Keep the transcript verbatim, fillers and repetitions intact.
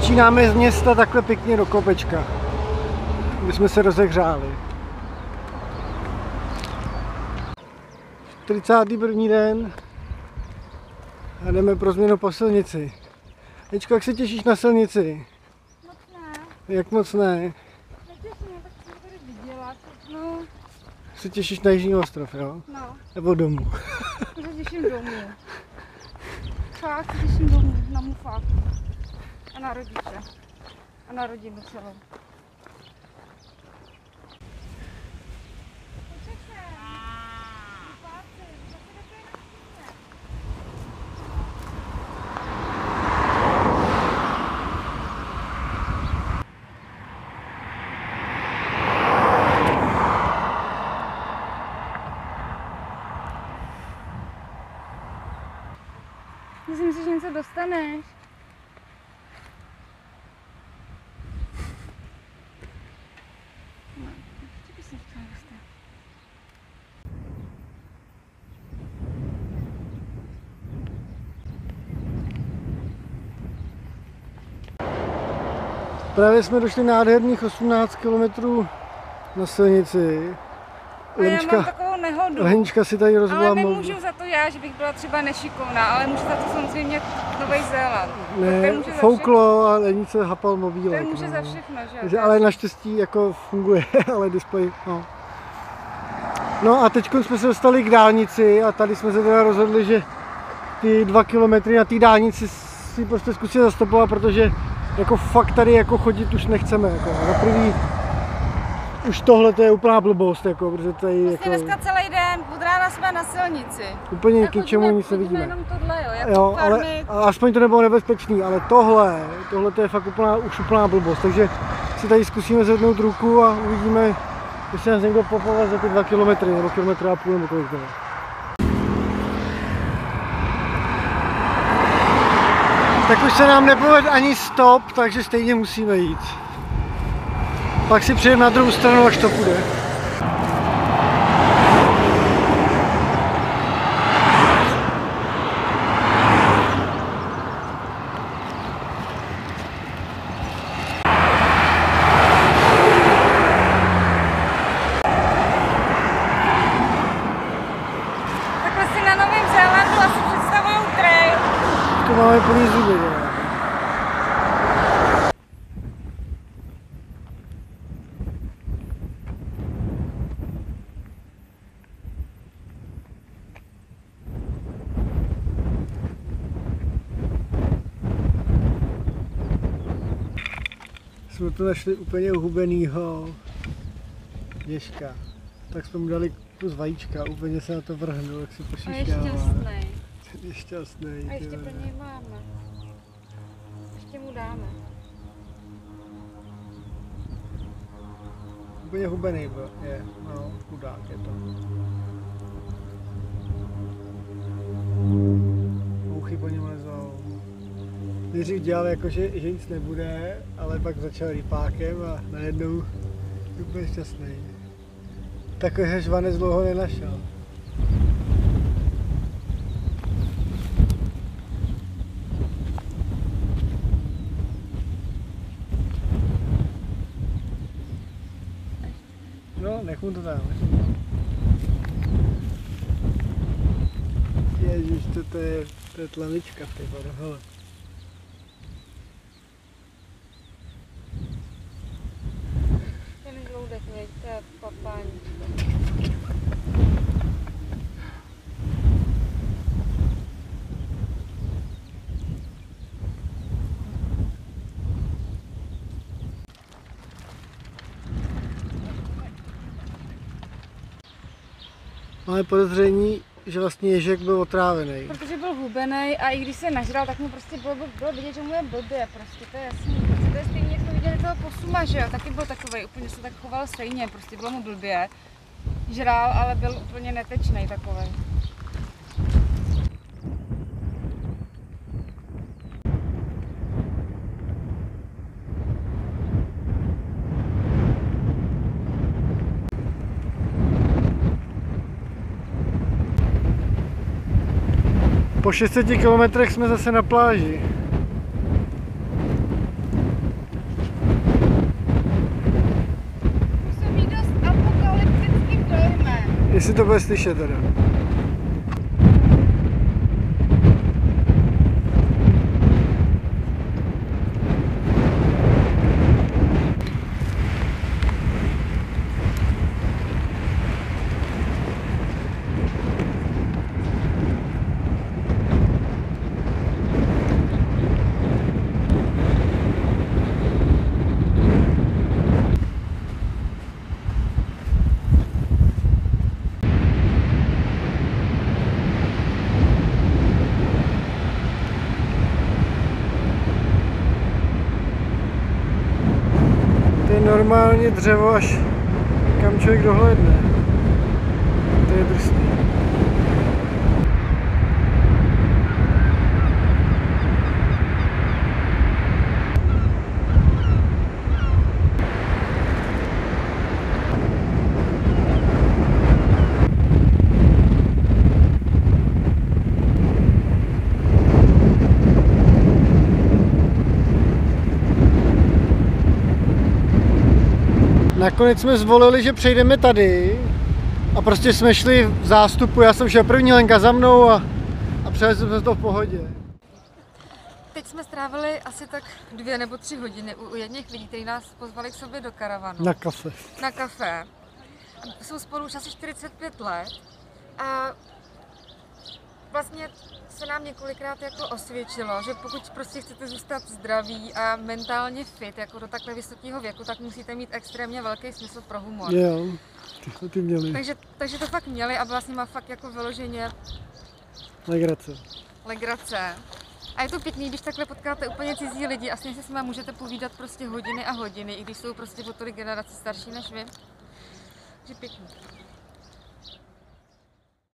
Začínáme z města takhle pěkně do kopečka, aby jsme se rozehřáli. čtyřicátý první den a jdeme pro změnu po silnici. Ečko, jak se těšíš na silnici? Moc ne. Jak moc ne? Netěším, tak jsem tady viděla všechno. Se těšíš na Jižní ostrov, jo? No. Nebo domů? To se těším domů. Fakt se těším domů, na můj fakt. A na rodiče. A na rodinu celou. Myslím si, že něco dostaneš. No, ještě bych se chtěla dostat. Právě jsme došli nádherných osmnáct kilometrů na silnici. A já mám takovou nehodu. Lenička si tady rozbila. Ale nemůžu za to já, že bych byla třeba nešikovná, ale můžu za to samozřejmě Nový Zéland. Ne, fouklo a Lenice hapal mobílek. To může no. za všechno, že? že ale naštěstí jako funguje, ale displej, no. No a teď jsme se dostali k dálnici a tady jsme se teda rozhodli, že ty dva kilometry na té dálnici si prostě zkusíme zastopovat, protože jako fakt tady jako chodit už nechceme. Jako. Za první už tohle to je úplná blbost, jako, protože tady vlastně jako... dneska celý den, od rána jsme na silnici. Úplně k čemu nic nevidíme. Jenom tohle, jo, jak jo, ale aspoň to nebylo nebezpečný, ale tohle, tohle to je fakt úplná, už úplná blbost, takže si tady zkusíme zvednout ruku a uvidíme, jestli nás někdo popove za ty dva kilometry, nebo kilometr a půl, nebo kolik to je. Tak už se nám nepovede ani stop, takže stejně musíme jít. Pak si přijedeme na druhou stranu, až to půjde. Takhle si na Novém Zélandu asi představují trail. To máme plný zuby, ne? Jsme tu našli úplně uhubenýho Ježka. Tak jsme mu dali kus vajíčka, úplně se na to vrhnul, jak se pošišťává. A je šťastný. Je šťastný. A ještě pro něj máme. Ještě mu dáme. Úplně hubený byl, je, no, chudák je to. Mouchy po něm lezou. Nejdřív dělal jako, že, že nic nebude, ale pak začal rypákem a najednou je úplně šťastný. Takový žvanec dlouho nenašel. No, nech mu to tam, nech mu to tam. Ježiš, to, to je, to je tlamička v té vode, hele. Ten žloudek, věď, to je papáníčko. Máme podezření, že vlastně Ježek byl otrávený. Protože byl hubený a i když se nažral, tak mu prostě bylo, bylo vidět, že mu je blbě, prostě to je jasný. Prostě to je stejně, jak jsme viděli toho posuma, že jo, taky byl takovej, úplně se tak choval stejně, prostě bylo mu blbě. Žrál, ale byl úplně netečnej takovej. Po šesti kilometrech jsme zase na pláži. Jestli to bude slyšet teda. To je normálně dřevo, až kam člověk dohlédne. To je drsný. Nakonec jsme zvolili, že přejdeme tady a prostě jsme šli v zástupu, já jsem šel první, Lenka za mnou a, a přejeli jsme to v pohodě. Teď jsme strávili asi tak dvě nebo tři hodiny u, u jedných lidí, kteří nás pozvali k sobě do karavanu. Na kafe. Na kafe. Jsou spolu už asi čtyřicet pět let a vlastně se nám několikrát jako osvědčilo, že pokud prostě chcete zůstat zdraví a mentálně fit jako do takhle vysokého věku, tak musíte mít extrémně velký smysl pro humor. Jo, ty, ty měli. Takže, takže to fakt měli a vlastně má fakt jako vyloženě Legrace. legrace. A je to pěkný, když takhle potkáte úplně cizí lidi a s nimi se s nimi můžete povídat prostě hodiny a hodiny, i když jsou prostě o tolik generací starší než vy. Takže pěkný.